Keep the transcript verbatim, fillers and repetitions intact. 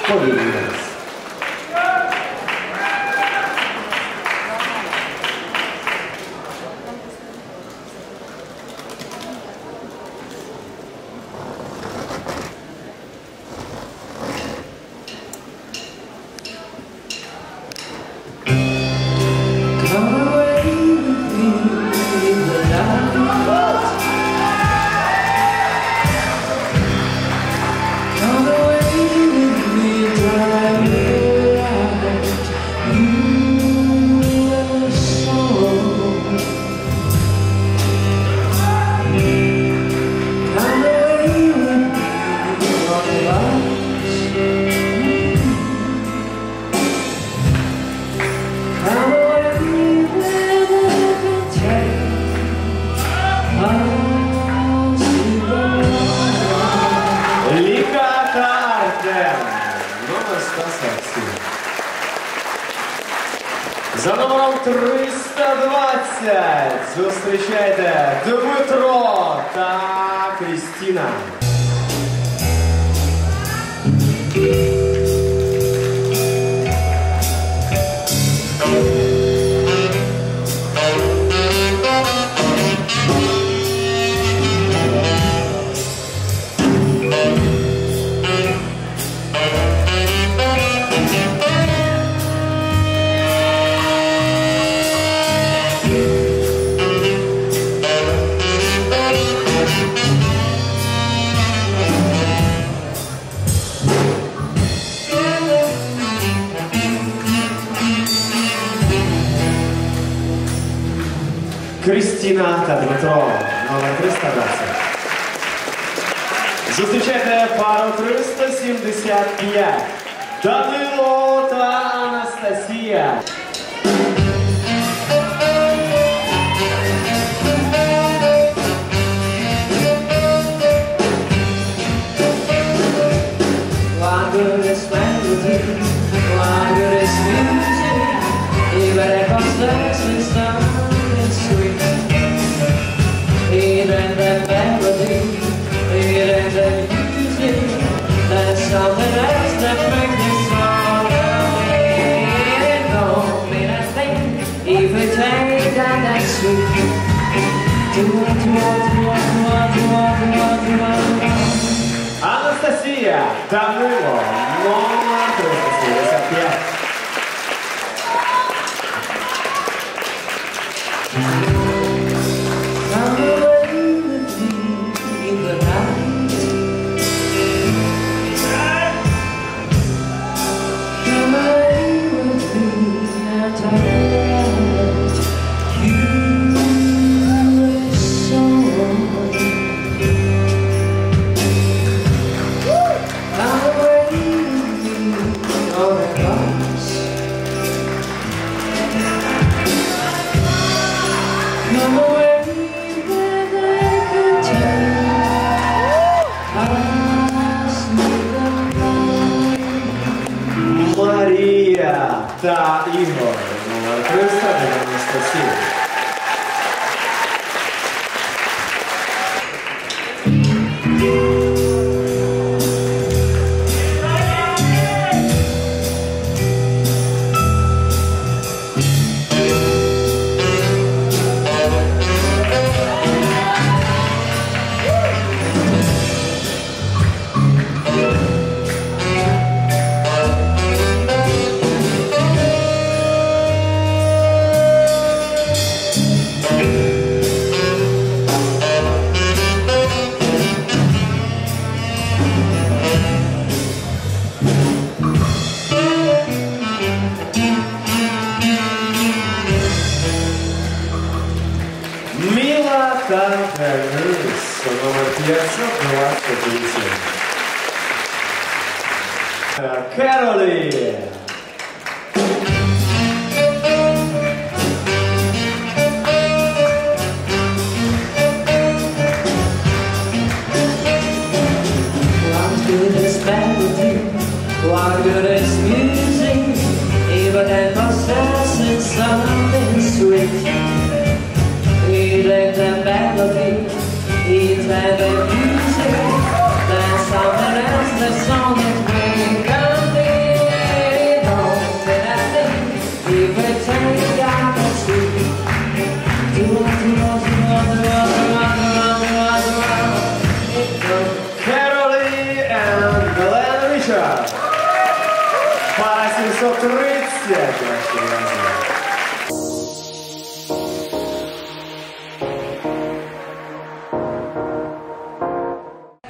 Polishchuk. Lika Artem. Номер сто сорок семь. За номером триста двадцять зустрічайте Дмитро та Kristina. Kristina та Dmitro, номер триста двадцять. Зустрічайте пару триста сімдесят п'ять. Danil та Anastasiya. Wondrous melody, wondrous music, even if I'm searching something sweet. Even the melody, even the music, there's something else that makes me smile. It don't mean a thing if we take that that sweet. Do what, do what, do what, do what, do what, do what, do what. Anastasiya, Danil, номер триста сімдесят п'ять. Come away with me in the night. Come away with me and tonight. You are so come away with me all at once. Come away. Mariya та Igor, номер триста дев'яносто сім. Denis, номер п'ятсот двадцять вісім. Caroly. What good is melody? What good is music? Even if possessing something sweet. Even the melody, even the music, there's something else that's on its way. сімсот тридцять.